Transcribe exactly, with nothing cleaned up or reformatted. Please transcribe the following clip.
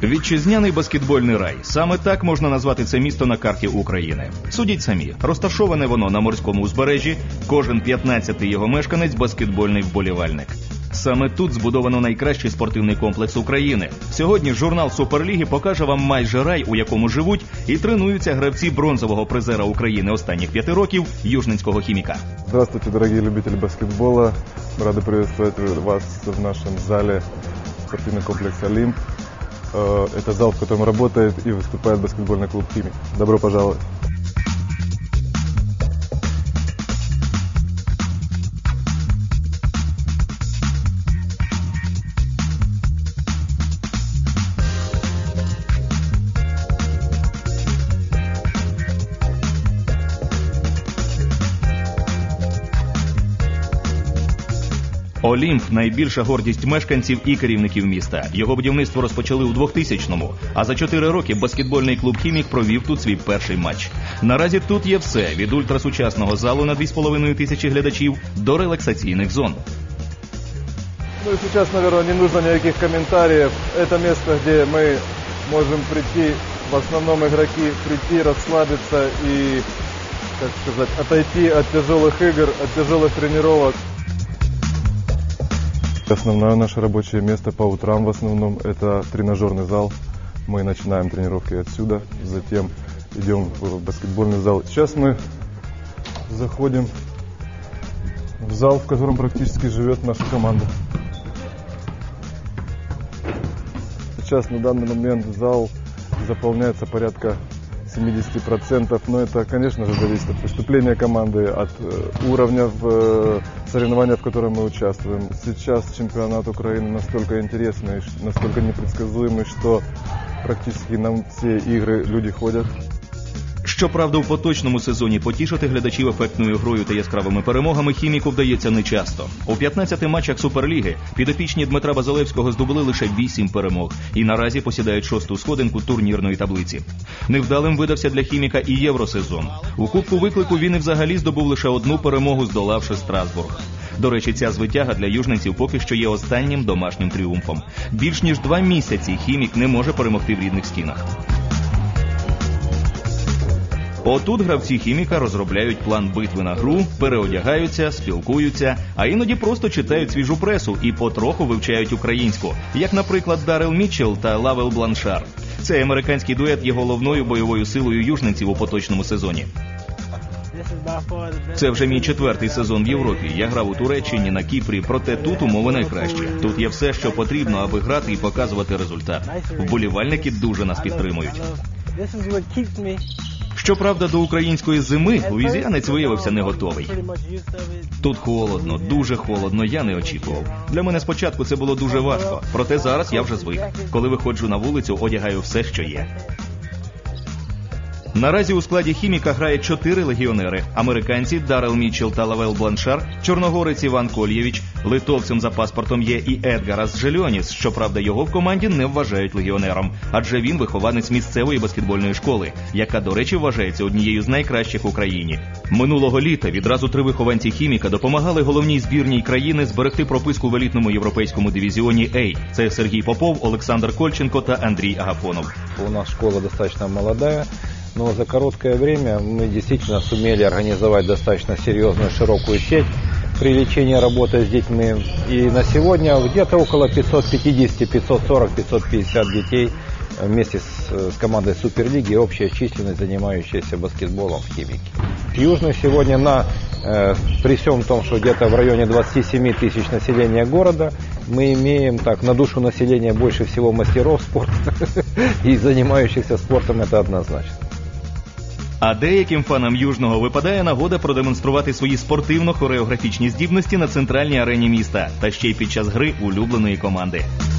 Вітчизняний баскетбольний рай. Саме так можна назвати це місто на карті України. Судіть самі, розташоване воно на морському узбережжі, кожен п'ятнадцятий його мешканець – баскетбольний вболівальник. Саме тут збудовано найкращий спортивний комплекс України. Сьогодні журнал Суперліги покаже вам майже рай, у якому живуть і тренуються гравці бронзового призера України останніх п'яти років – южненського «Хіміка». Здравствуйте, дорогие любители баскетбола. Рады приветствовать вас в нашем зале спортивный комплекс «Олимп». Это зал, в котором работает и выступает баскетбольный клуб «Химик». Добро пожаловать! «Олімп» – найбільша гордість мешканців і керівників міста. Його будівництво розпочали у двохтисячному, а за чотири роки баскетбольний клуб «Хімік» провів тут свій перший матч. Наразі тут є все – від ультрасучасного залу на дві з половиною тисячі глядачів до релаксаційних зон. Ну и сейчас, наверное, не нужно никаких комментариев. Это место, где мы можем прийти, в основном игроки, прийти, расслабиться и, как сказать, отойти от тяжелых игр, от тяжелых тренировок. Основное наше рабочее место по утрам в основном это тренажерный зал. Мы начинаем тренировки отсюда, затем идем в баскетбольный зал. Сейчас мы заходим в зал, в котором практически живет наша команда. Сейчас на данный момент зал заполняется порядка семьдесят процентов, но это, конечно же, зависит от выступления команды, от э, уровня в э, соревнованиях, в котором мы участвуем. Сейчас чемпионат Украины настолько интересный, настолько непредсказуемый, что практически на все игры люди ходят. Щоправда, у поточному сезоні потішити глядачів ефектною грою та яскравими перемогами «Хіміку» вдається нечасто. У п'ятнадцяти матчах Суперліги підопічні Дмитра Базилевського здобули лише вісім перемог і наразі посідають шосту сходинку турнірної таблиці. Невдалим видався для «Хіміка» і євросезон. У Кубку виклику він і взагалі здобув лише одну перемогу, здолавши Страсбург. До речі, ця звитяга для южненців поки що є останнім домашнім тріумфом. Більш ніж два місяці «Хімік» не може перемогти в рідних стінах. Отут гравці «Хіміка» розробляють план битви на гру, переодягаються, спілкуються, а іноді просто читають свіжу пресу і потроху вивчають українську, як, наприклад, Даррел Мітчелл та Лавел Бланшар. Цей американський дует є головною бойовою силою южненців у поточному сезоні. Це вже мій четвертий сезон в Європі. Я грав у Туреччині, на Кіпрі, проте тут умови найкращі. Тут є все, що потрібно, аби грати і показувати результат. Вболівальники дуже нас підтримують. Щоправда, до української зими луїзіанець виявився не готовий. Тут холодно, дуже холодно, я не очікував. Для мене спочатку це було дуже важко, проте зараз я вже звик. Коли виходжу на вулицю, одягаю все, що є. Наразі у складі «Хіміка» грає чотири легіонери. Американці Даррел Мітчелл та Лавел Бланшар, чорногорець Іван Кольєвіч, литовцем за паспортом є і Едгарас Желіоніс, щоправда, його в команді не вважають легіонером, адже він вихованець місцевої баскетбольної школи, яка, до речі, вважається однією з найкращих в Україні. Минулого літа відразу три вихованці «Хіміка» допомагали головній збірній країни зберегти прописку в елітному європейському дивізіоні «Ей». Це Сергій Попов, Олександр Кольченко та Андрій Агафонов. У нас школа достаточно молодая. Но за короткое время мы действительно сумели организовать достаточно серьезную широкую сеть привлечения работы с детьми. И на сегодня где-то около пятьсот пятьдесят, пятьсот сорок, пятьсот пятьдесят детей вместе с, с командой Суперлиги, общая численность, занимающаяся баскетболом в «Химике». Южный сегодня на, э, при всем том, что где-то в районе двадцати семи тысяч населения города, мы имеем так на душу населения больше всего мастеров спорта и занимающихся спортом, это однозначно. А деяким фанам Южного випадає нагода продемонструвати свої спортивно-хореографічні здібності на центральній арені міста та ще й під час гри улюбленої команди.